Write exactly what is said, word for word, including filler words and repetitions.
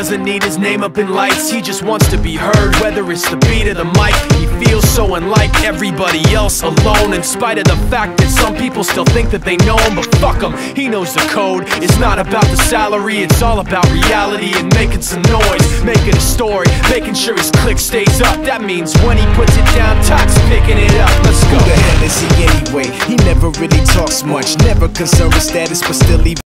doesn't need his name up in lights, he just wants to be heard, whether it's the beat of the mic. He feels so unlike everybody else, alone, in spite of the fact that some people still think that they know him. But fuck him, he knows the code. It's not about the salary, it's all about reality and making some noise, making a story, making sure his click stays up. That means when he puts it down, Tox picking it up. Let's go. Who the hell is he anyway? He never really talks much, never concerned with status, but still even